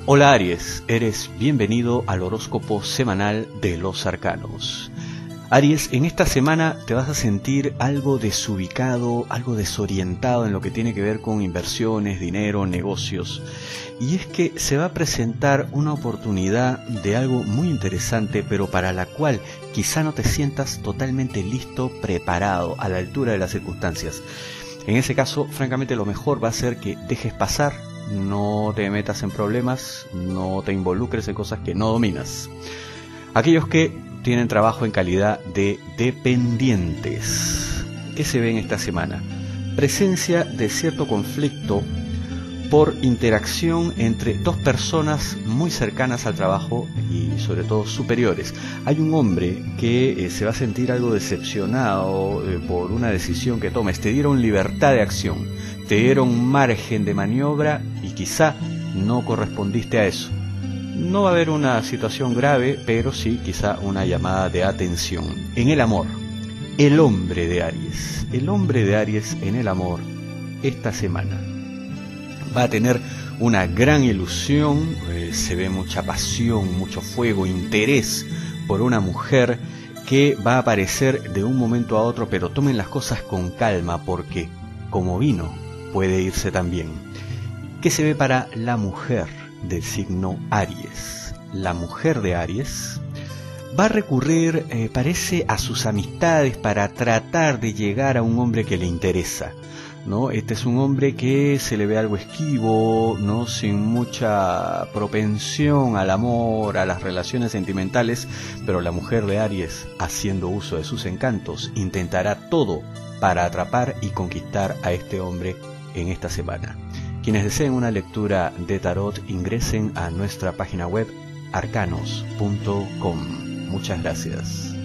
Hola Aries, eres bienvenido al horóscopo semanal de los arcanos. Aries, en esta semana te vas a sentir algo desubicado, algo desorientado en lo que tiene que ver con inversiones, dinero, negocios. Y es que se va a presentar una oportunidad de algo muy interesante, pero para la cual quizá no te sientas totalmente listo, preparado, a la altura de las circunstancias. En ese caso, francamente, lo mejor va a ser que dejes pasar, no te metas en problemas, no te involucres en cosas que no dominas. Aquellos que tienen trabajo en calidad de dependientes, ¿qué se ve en esta semana? Presencia de cierto conflicto por interacción entre dos personas muy cercanas al trabajo y sobre todo superiores. Hay un hombre que se va a sentir algo decepcionado por una decisión que tomes. Te dieron libertad de acción, te dieron margen de maniobra y quizá no correspondiste a eso. No va a haber una situación grave, pero sí quizá una llamada de atención. En el amor, el hombre de Aries. El hombre de Aries en el amor esta semana va a tener una gran ilusión, se ve mucha pasión, mucho fuego, interés por una mujer que va a aparecer de un momento a otro, pero tomen las cosas con calma porque como vino puede irse también. ¿Qué se ve para la mujer del signo Aries? La mujer de Aries va a recurrir, parece, a sus amistades para tratar de llegar a un hombre que le interesa, ¿no? Este es un hombre que se le ve algo esquivo, ¿no? Sin mucha propensión al amor, a las relaciones sentimentales, pero la mujer de Aries, haciendo uso de sus encantos, intentará todo para atrapar y conquistar a este hombre en esta semana. Quienes deseen una lectura de tarot, ingresen a nuestra página web arcanos.com. Muchas gracias.